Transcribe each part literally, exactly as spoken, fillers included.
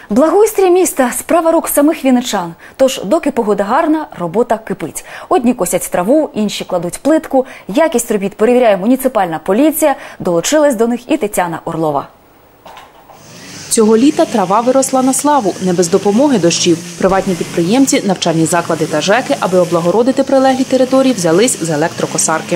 Благоустрій міста – справа рук самих вінничан. Тож, доки погода гарна, робота кипить. Одні косять траву, інші кладуть плитку. Якість робіт перевіряє муніципальна поліція. Долучилась до них і Тетяна Орлова. Цього літа трава виросла на славу, не без допомоги дощів. Приватні підприємці, навчальні заклади та ЖЕКи, аби облагородити прилеглі території, взялись з електрокосарки.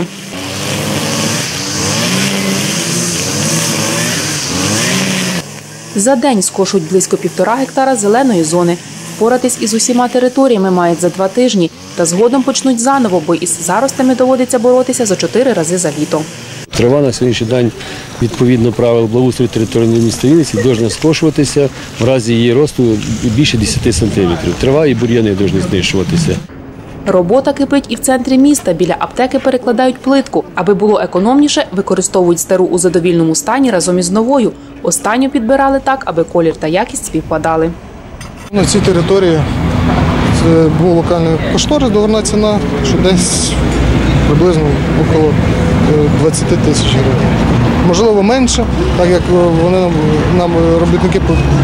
За день скошують близько півтора гектара зеленої зони. Впоратись із усіма територіями мають за два тижні. Та згодом почнуть заново, бо із заростями доводиться боротися за чотири рази за літо. Трава на сьогоднішній день, відповідно правил благоустрою території міста Вінниці, повинна скошуватися в разі її росту більше десяти сантиметрів. Трава і бур'яни повинні знищуватися. Робота кипить і в центрі міста. Біля аптеки перекладають плитку. Аби було економніше, використовують стару у задовільному стані разом із новою. Останню підбирали так, аби колір та якість співпадали. На цій території це був локальний кошторис, договірна ціна, що десь приблизно около двадцяти тисяч гривень. Можливо, менше, так як вони нам робітники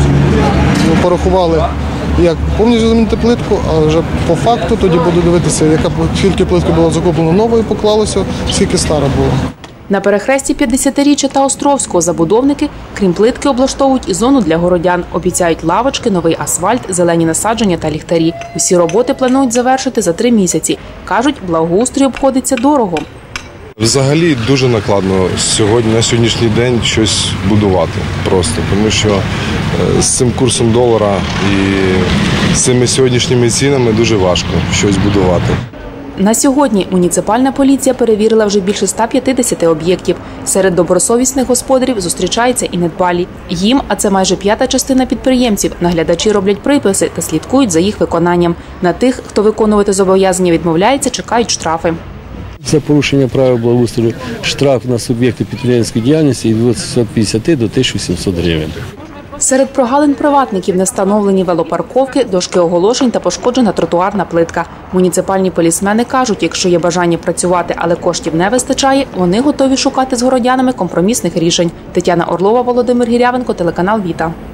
порахували, як повністю замінити плитку, а вже по факту тоді буду дивитися, яка скільки плитки було закуплено нової, поклалося, скільки стара була. На перехресті п'ятдесятиріччя та Островського забудовники, крім плитки, облаштовують і зону для городян. Обіцяють лавочки, новий асфальт, зелені насадження та ліхтарі. Усі роботи планують завершити за три місяці. Кажуть, благоустрій обходиться дорого. Взагалі дуже накладно сьогодні, на сьогоднішній день щось будувати просто, тому що з цим курсом долара і з цими сьогоднішніми цінами дуже важко щось будувати. На сьогодні муніципальна поліція перевірила вже більше ста п'ятдесяти об'єктів. Серед добросовісних господарів зустрічаються і недбалі. Їм, а це майже п'ята частина підприємців, наглядачі роблять приписи та слідкують за їх виконанням. На тих, хто виконувати зобов'язання відмовляється, чекають штрафи. За порушення правил благоустрою штраф на суб'єкти підприємницької діяльності від двохсот п'ятдесяти до тисячі сімсот гривень. Серед прогалин приватників не встановлені велопарковки, дошки оголошень та пошкоджена тротуарна плитка. Муніципальні полісмени кажуть, якщо є бажання працювати, але коштів не вистачає, вони готові шукати з городянами компромісних рішень. Тетяна Орлова, Володимир Гірявенко, телеканал Віта.